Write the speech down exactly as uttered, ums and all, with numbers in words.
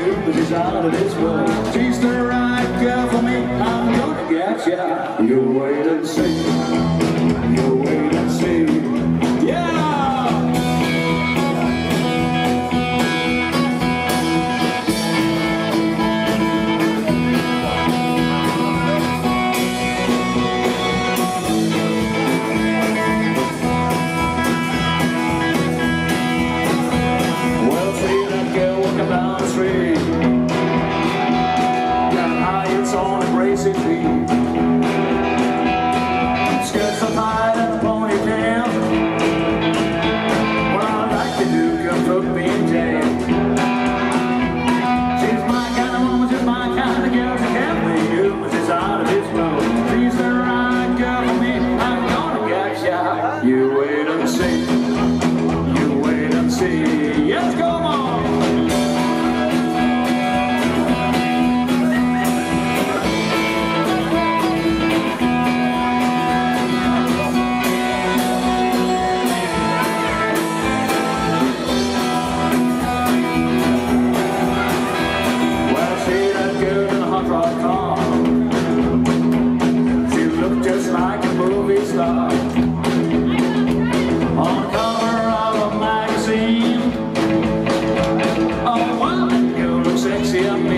you, but she's out of this world. She's the right girl for me, I'm gonna get ya. You wait and see, you wait and see, yeah! Down the street, got high, it's on a bracy feet, skirts are tied and a ponytail. What I'd like to do, come put me in jail. She's my kind of woman, she's my kind of girl. She can't be you, but she's out of this world. She's the right girl for me, I'm gonna get ya. You wait and see, you wait and see. Yes, come on! Like a movie star on the cover of a magazine. Oh, wow, you look sexy on me.